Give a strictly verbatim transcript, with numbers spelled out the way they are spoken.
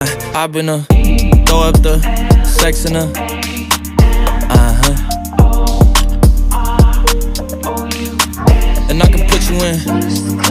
I've been a throw up the sex in her. Uh-huh. And I can put you in